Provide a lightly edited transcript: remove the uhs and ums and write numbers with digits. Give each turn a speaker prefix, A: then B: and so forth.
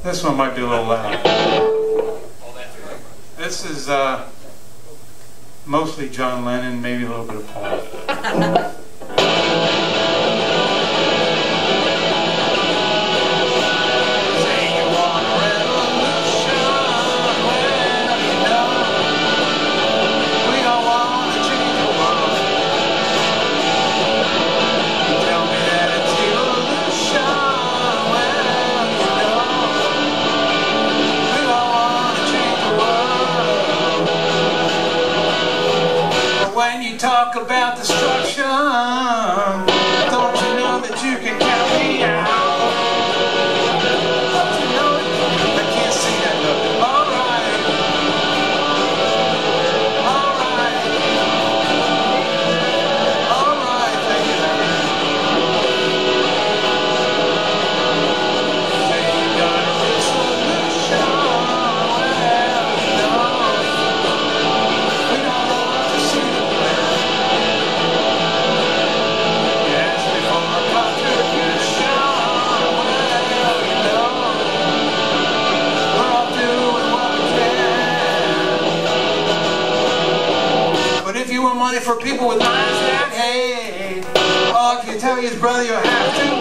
A: This one might be a little loud. This is mostly John Lennon, maybe a little bit of Paul. When you talk about destruction, don't you know that you can count me out? Don't you know it? I can't see that nothing. Alright. Alright. Alright, thank you. Say you got a resolution. Well, you know, we don't want to see the If you want money for people with minds that hate, all I can tell you is, brother, you'll have to